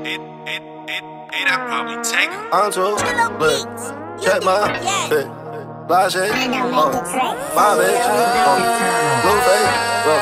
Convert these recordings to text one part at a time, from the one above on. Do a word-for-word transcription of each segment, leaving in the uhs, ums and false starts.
it, it, it, it, I probably take her. I'm too lit. Check my fit. Fly shit. Uh, my bitch. Uh, blue face.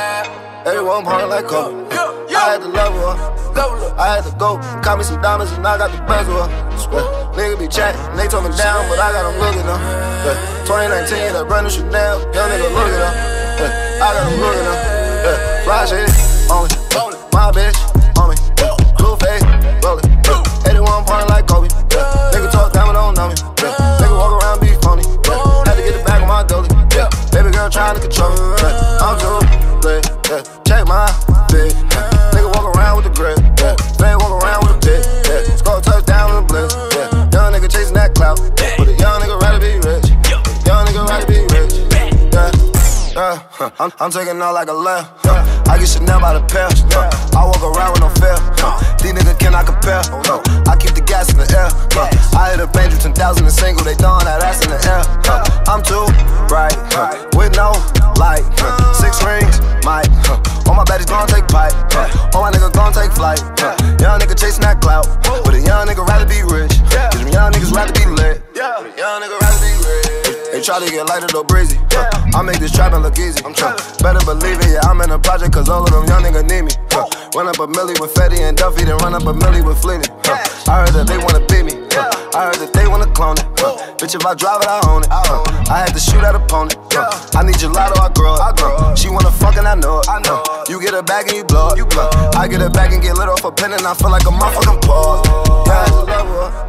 Uh, everyone party like Kobe. I had to level up. I had to go. Caught me some diamonds and I got the bezel up. Uh, nigga be chatting. They told me down, but I got them looking up. Uh, twenty nineteen, that brand new Chanel. Young nigga looking up. Uh, I got them looking up. Uh, fly shit. On me. My bitch. On me. Blue face. Roll it. eighty-one party like Kobe. Yeah. Nigga talk down, but don't know me. Yeah. Nigga walk around, be phony. Yeah. Had to get it back on my dolly. Yeah. Baby girl trying to control me. Yeah. I'm too lit. Yeah. Check my bitch. Yeah. Nigga walk around with the grip. Yeah. They walk around with a bitch. Yeah. Score touchdown in the blitz. Yeah. Young nigga chasing that clout. But a young nigga rather be rich. Young nigga rather be rich. Yeah. Yeah. Huh. I'm, I'm taking out like a left. Yeah. I get Chanel by the pair. Yeah. I walk around with no fear. Uh, these niggas cannot compare. Uh, I keep the gas in the air. Uh, I hit a Benji ten thousand and single. They throwing that ass in the air. Uh, I'm too bright uh, with no light. Uh, six rings, Mike. Uh, all my baddies gon' take pipe. Uh, all my niggas gon' take flight. Uh, young nigga chasing that clout, but a young nigga rather be rich. Cause young niggas rather be lit. But a young nigga rather be rich. They try to get lighter though breezy. Uh, I make this trappin' look easy. I'm trying. Better believe it. Yeah, I'm in a project cause all of them young niggas need me. Uh, run up a milli with Fetty and Duffy, then run up a milli with Fleety. Uh, I heard that they wanna beat me. Uh, I heard that they wanna clone it. Uh, bitch, if I drive it, I own it. Uh, I had to shoot at opponent. Uh, I need gelato, I grow it. Uh, she wanna fuck and I know it. Uh, you get her back and you blow it. Uh, I get her back and get lit off a pen and I feel like a motherfucking paw. Yeah, I had to level up.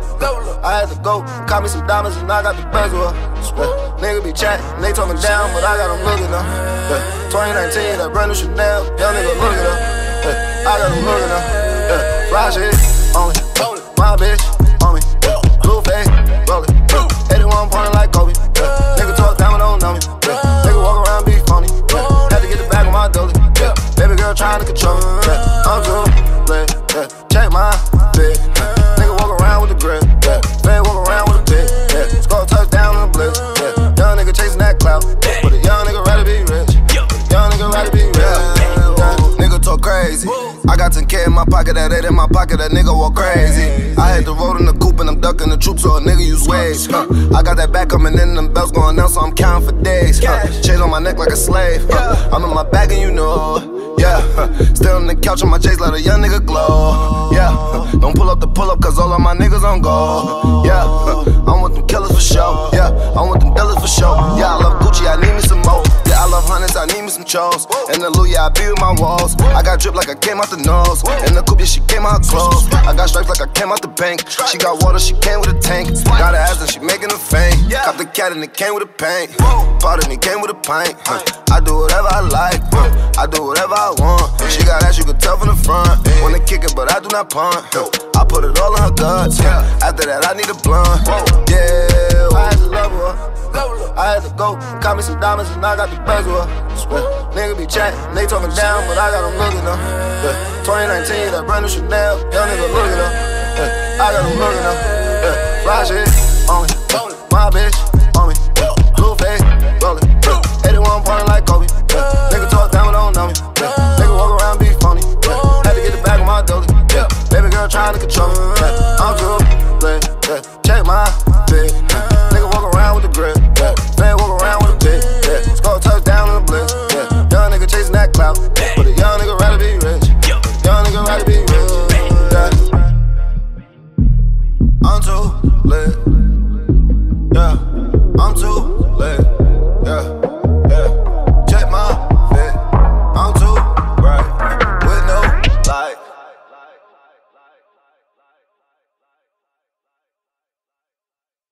I had to go. Caught me some diamonds and I got the bezel up. Uh, nigga be chatting. They told me down, but I got them looking up. Uh, twenty nineteen, that brand new Chanel. Young nigga looking up. Uh, I got them looking up. Uh, fly shit on me. My bitch on me. Uh, blue face, roll it. Uh, eighty-one party like Kobe. Uh, nigga talk down, but don't know me. Uh, nigga walk around, be phony. Uh, had to get it back on my dolly. Uh, baby girl trying to control me. Uh, I'm too lit. Uh, check my bitch. Uh, nigga walk around with the grip. Yeah. They walk around with a bitch. Yeah. Score touchdown in the blitz. Yeah. Young nigga chasing that clout, but a young nigga rather be rich. Young nigga rather be rich. Yeah. Yeah. Nigga talk crazy. I got ten K in my pocket, that eight in my pocket, that nigga walk crazy. I had to roll in the coupe and I'm ducking the troops, so a nigga use waves. Huh. I got that back coming in, them bells going down, so I'm counting for days. Huh. Chains on my neck like a slave. Huh. I'm in my bag and you know. Yeah, huh. Still on the couch on my chase, let a young nigga glow. Yeah, huh. Don't pull up the pull up, cause all of my niggas on go. Yeah, huh. I'm with them killers for show. Yeah, I'm with them dealers for show. Yeah, I love Gucci, I need me some more. Yeah, I love hundreds, I need me some chos. And the Louis, I be with my walls. I got drip like I came out the nose. And the coupe, yeah, she came out clothes. I got stripes like I came out the bank. She got water, she came with a tank. Got her ass and she making a feint. Cop the cat and it came with a paint. Bought it and it came with a pint. Huh. I do whatever I like. Huh. I do whatever I want. She got ass, you can tell from the front. Wanna kick it, but I do not punt. I put it all in her guts. After that, I need a blunt. Yeah, I had to level up. I had to go. Caught me some diamonds and I got the bezel up. Nigga be chatting. They told me down, but I got them looking up. Yeah. twenty nineteen, that brand new Chanel. Young nigga looking up. Yeah. I got them looking up. Yeah. Fly shit on me. My bitch.